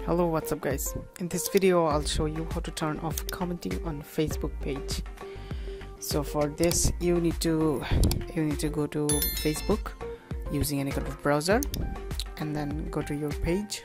Hello, what's up guys? In this video I'll show you how to turn off commenting on Facebook page. So for this you need to go to Facebook using any kind of browser and then go to your page.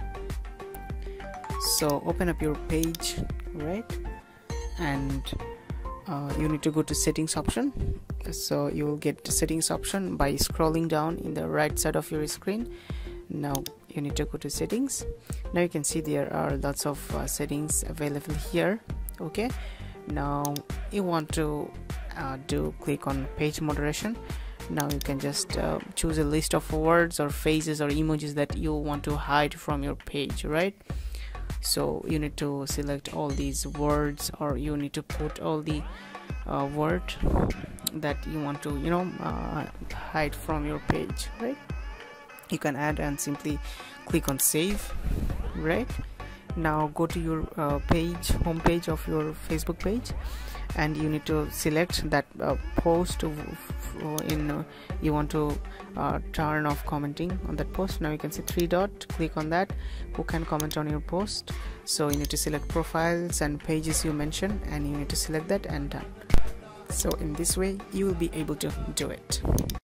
So open up your page, right? And you need to go to settings option. So you will get the settings option by scrolling down in the right side of your screen. Now you need to go to settings. Now you can see there are lots of settings available here. Okay, now you want to click on page moderation. Now you can just choose a list of words or faces or emojis that you want to hide from your page, right? So you need to select all these words, or you need to put all the word that you want to hide from your page, right? You can add and simply click on save. Right now go to your home page of your Facebook page, and you need to select that post you want to turn off commenting on that post. Now you can see three dot, click on that, who can comment on your post. So you need to select profiles and pages you mentioned, and you need to select that and done. So in this way you will be able to do it.